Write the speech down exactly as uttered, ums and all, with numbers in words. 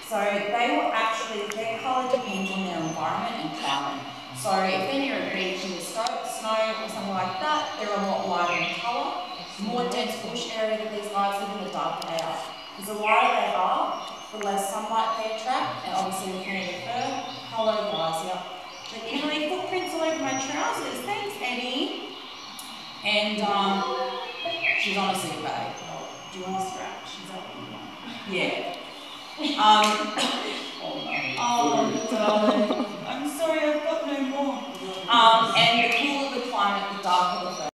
So they will actually, their colour depends on their environment and climate. So if they're near a beach in the snow or something like that, they're a lot lighter in colour. More dense bush area that these guys live in, the darker they are. Because the lighter they are, the less sunlight they attract, and obviously the thinner the fur. Hello guys, yeah. But you can leave footprints all over my trousers. Thanks, Eddie. And um, she's on a sick bag. Do you want to scratch? Is that what you want? Yeah. Um, oh, darling. I'm sorry, I've got no more. Um, and the cooler the climate, the darker the fur.